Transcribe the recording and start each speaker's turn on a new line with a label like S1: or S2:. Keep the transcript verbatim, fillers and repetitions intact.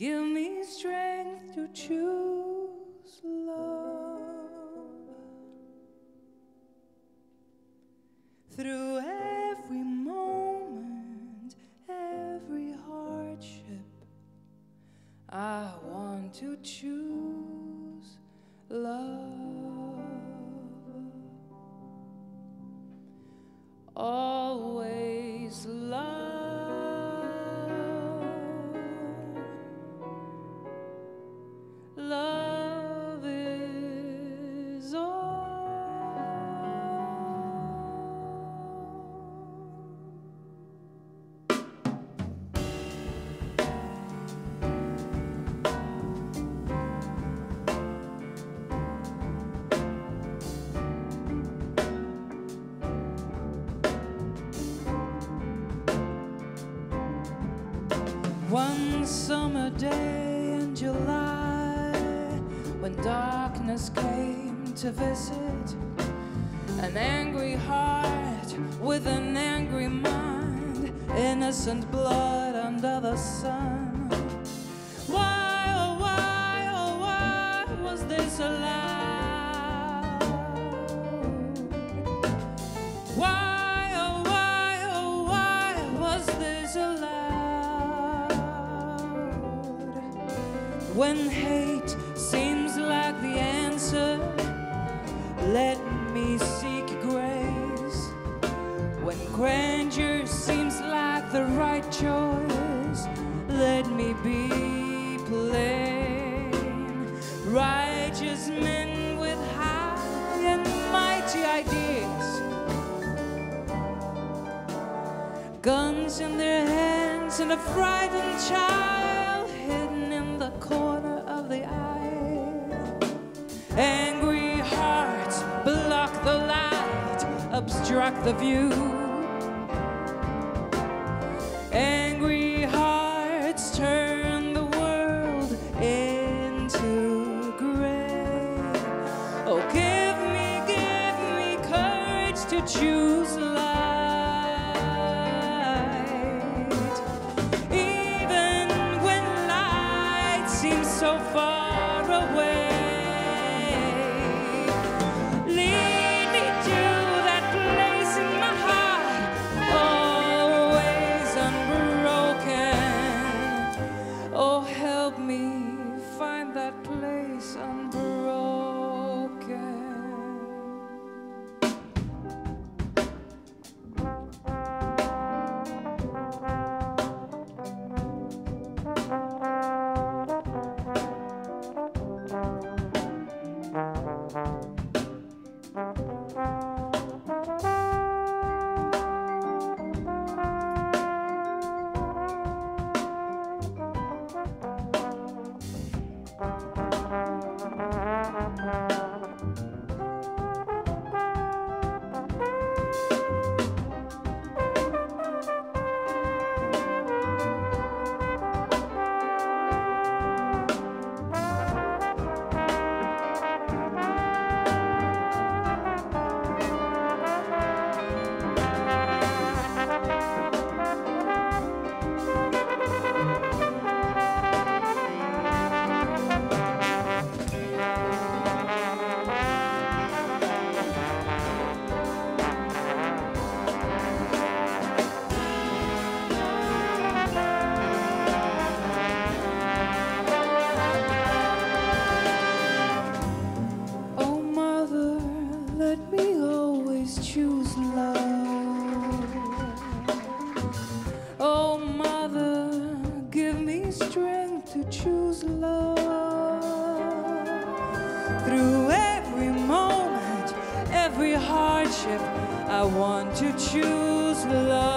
S1: Give me strength to choose love. Through every moment, every hardship, I want to choose love. Always love. Love is all. One summer day in July, when darkness came to visit, an angry heart with an angry mind, innocent blood under the sun. Why, oh why, oh why was this allowed? Why, oh why, oh why was this allowed? When hate seems like the answer, let me seek grace. When grandeur seems like the right choice, let me be plain. Righteous men with high and mighty ideas, guns in their hands and a frightened child hidden in the corner of the eye. Angry hearts block the light, obstruct the view. Angry hearts turn the world into gray. Oh, give me, give me courage to choose light, even when light seems so far away. Lead me to that place in my heart, always unbroken. Oh, help me find that place unbroken. I want to choose love.